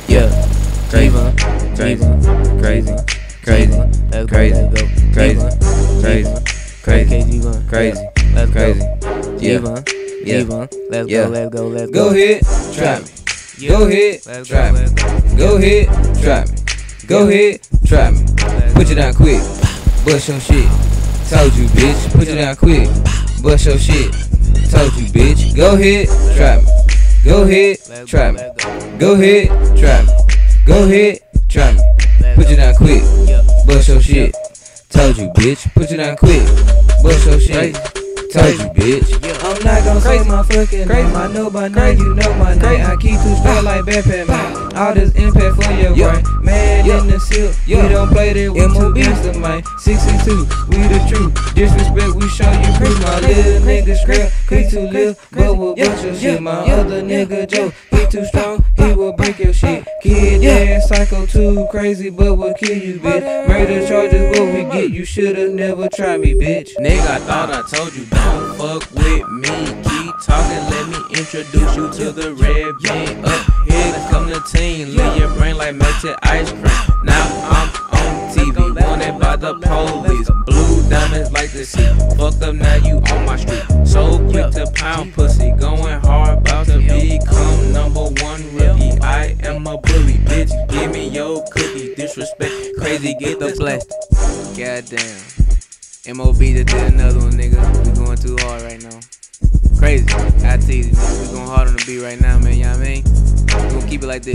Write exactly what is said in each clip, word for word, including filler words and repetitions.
Yeah, Gvon, Gvon, Krazy, Krazy, let's crazy, go, crazy, crazy, crazy, crazy, let's crazy, yeah, Gvon, let's go, let's go, let's go. Go ahead, try me. Go ahead, try me. Go ahead, try me. Go ahead, try me. Put you down quick, bust your shit. Told you, bitch. Put you down quick, bust your shit. Told you, bitch. Go ahead, try me. Go ahead, try me. Go ahead, try me. Go ahead, try me. Put you down quick, bust your shit. Told you, bitch. Put you down quick, bust your shit. Told you, bitch. I'm not gon' say my fucking name. I know by now you know my name. I keep two straight like backpack, man. All this impact for your brain. Man in the silk, we don't play that with two gangster, man. sixty-two, we the truth. Disrespect, we show you proof. My little nigga scrap, he too little, but will bust your shit. My other nigga Joe, he too strong, he will break your shit. Kid ass psycho too crazy, but will kill you, bitch. Murder charges, what we get? You shoulda never tried me, bitch. Nigga, I thought I told you, don't fuck with me. Keep talking, let me introduce you to the red bean. Up here come the team, leave your brain like melted ice cream. Now I'm on T V, wanted by the police. Blue diamonds like the sea. Fucked up, now you on my street. So quick to pound pussy, going hard, about to become number one rookie. I am a bully, bitch. Give me your cookie. Disrespect, crazy, get the plastic. Goddamn. M O B just did another one, nigga. We going too hard right now. Crazy. iTeezy, nigga. We going hard on the beat right now, man. You know what I mean? We gonna keep it like this.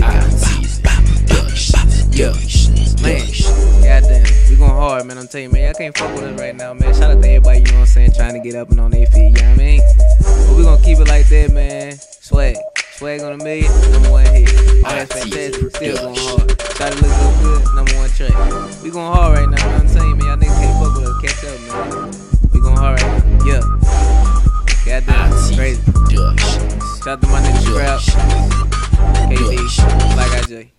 Yeah. Man. Goddamn. We going hard, man. I'm telling you, man. Y'all can't fuck with us right now, man. Shout out to everybody, you know what I'm saying, trying to get up and on their feet. You know what I mean? But we gonna keep it like that, man. Swag. Swag on a million. Number one hit. All that's fantastic. Still going hard. Try to look so good. Number one track. We going hard right now, man. I'm telling you, man. Y'all niggas can't fuck with us. Catch up, man. We going hard right now. Yeah. Goddamn. Crazy. Shout out to my nigga Scrap. K D. Like I J.